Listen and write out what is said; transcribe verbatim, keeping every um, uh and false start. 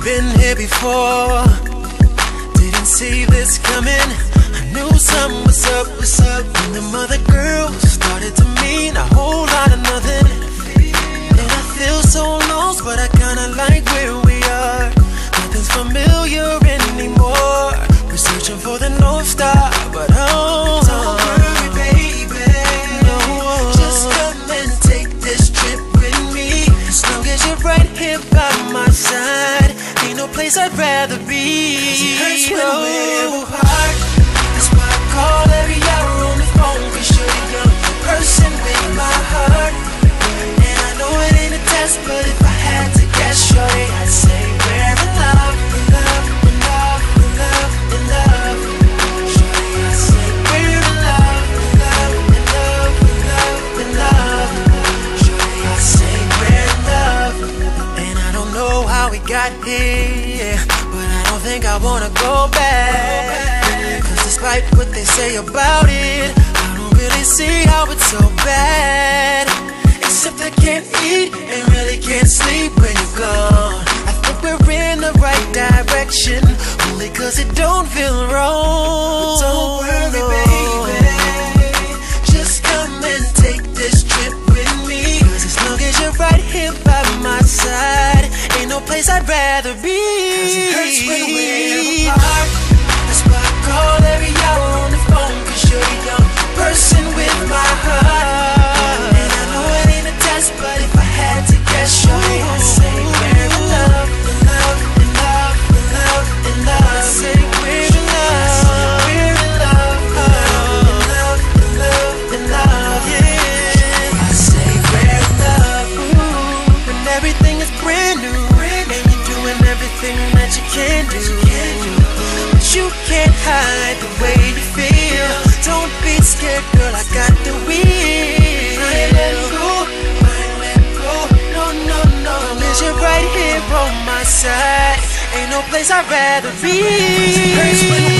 been here before. Didn't see this coming. I knew something was up, was up when the other girls started to mean a whole lot of nothing. And I feel so lost, but I kinda like where we are. Nothing's familiar anymore. We're searching for the North Star, but oh, don't worry, baby. No, just come and take this trip with me. As long as you're right here by my side, ain't no place I'd rather be. It hurts when oh. we're apart. That's why I call every hour on the phone, cause you're the young person with my heart. And I know it ain't a test, but if I had to guess, shorty, I'd say we're in love, in love, in love, in love, in love. Shorty, I'd say we're in love, in love, in love, in love, in love. Shorty, I'd say we're in love. And I don't know how we got here, but I don't think I wanna go back. Cause despite what they say about it, I don't really see how it's so bad. Except I can't eat and really can't sleep when you're gone. I think we're in the right direction, only cause it don't feel wrong. But don't worry, baby, just come and take this trip with me. Cause as long as you're right here by my side, ain't no place I'd rather be. Cause it hurts when we're apart. That's why I call every hour on the phone, cause you're the young person with my heart. And I know it ain't a test, but if I had to guess, shorty, I'd say we're in love, in love, in love, in love, in love. I'd say we're in love, we're in love, in love, in love, in love, yeah. I say we're in love, ooh, when everything is brand new, and you're doing everything that you can do. But you can't hide the way you feel. Don't be scared, girl, I got the wheel. I ain't letting go, I ain't letting go, no, no, no. Cause you're right here on my side, ain't no place I'd rather be.